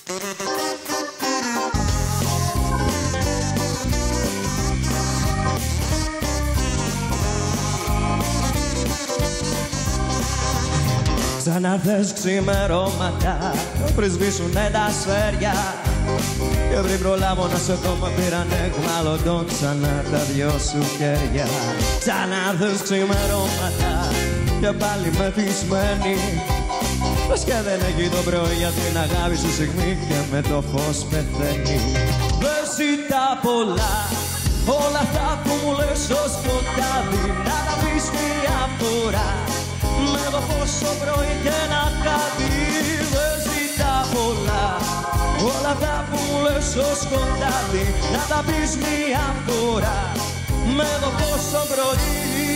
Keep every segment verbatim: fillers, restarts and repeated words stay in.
Ξανάρθες ξημερώματα, πριν σβήσουνε τα αστέρια και πριν προλάβω να σε δω με πήραν εκμάλλοντον ξανά τα δυο σου χέρια. Ξανάρθες ξημερώματα και πάλι μεθυσμένη, πες και δεν έχει το πρωί για την αγάπη σου στιγμή και με το φως πεθαίνει. Δεν ζητά πολλά, όλα αυτά που μου λες στο σκοτάδι να τα πεις μια φορά με το φως το πρωί και ένα κάτι. Δεν ζητά πολλά, όλα αυτά που μου λες στο σκοτάδι να τα πεις μια φορά με το φως το πρωί.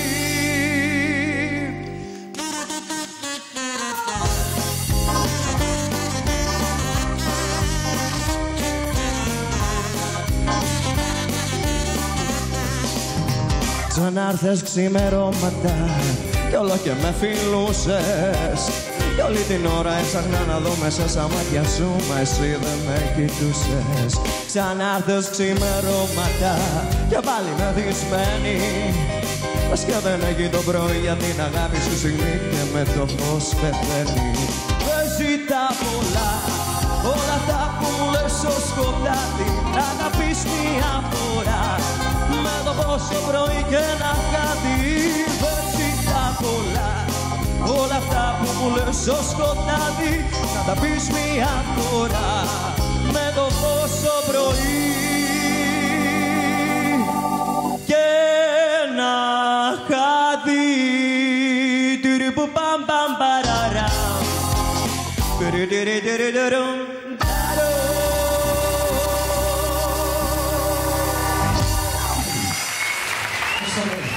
Ξανάρθες ξημερώματα κι όλο και με φιλούσες κι όλη την ώρα έψαχνα να δω μέσα στα μάτια σου μα εσύ δεν με κοιτούσες. Ξανάρθες ξημερώματα και πάλι μεθυσμένη, πες και δεν έχει το πρωί για την αγάπη σου στιγμή και με το φως πεθαίνει. Δεν ζητά πολλά, όλα αυτά που μου λες στο σκοτάδι να τα πεις μια φορά με το φως το πρωί και ένα κάτι. Δεν ζητά πολλά, όλα αυτά που μου λες στο σκοτάδι να τα πεις μια φορά με το φως το πρωί και ένα χάδι. Τυριπου παμ παμ παραρά, τυριριριριριριμ ταρό. Ευχαριστώ.